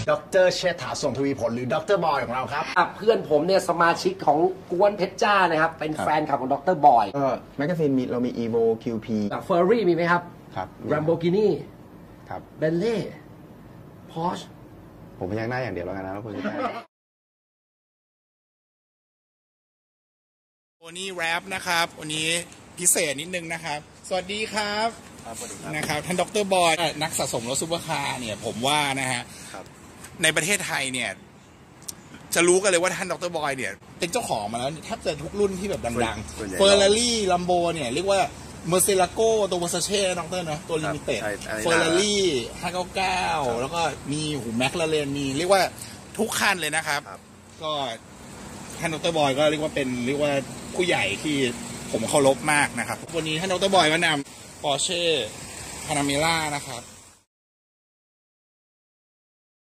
ดร.เชษฐา ส่งทวีผลหรือดร.บอยของเราครับเพื่อนผมเนี่ยสมาชิกของกวนเพชรจ้านะครับเป็นแฟนคลับของดร.บอยก็แมกกาซีนเรามี Evo QP เฟอร์รี่มีไหมครับครับ Lamborghini ครับ Bentley Porsche ผมพยักหน้าอย่างเดียวแล้วกันนะคุณวันนี้แรปนะครับวันนี้พิเศษนิดนึงนะครับสวัสดีครับนะครับท่านดร.บอยนักสะสมรถซุปเปอร์คาร์เนี่ยผมว่านะฮะในประเทศไทยเนี่ยจะรู้กันเลยว่าท่านดร.บอยเนี่ยเป็นเจ้าของมาแล้วแทบจะทุกรุ่นที่แบบดังๆเฟอร์รารี่ลัมโบเนี่ยเรียกว่าเมอร์เซลาโกตัวเวอร์ซาเช่ดร.นะตัวลิมิเต็ดเฟอร์รารี่599แล้วก็มีแมคลาเรนมีเรียกว่าทุกคันเลยนะครับก็ท่านดร.บอยก็เรียกว่าผู้ใหญ่ที่ผมเคารพมากนะครับวันนี้ท่านดร.บอยก็นำ Porsche Panamera นะครับ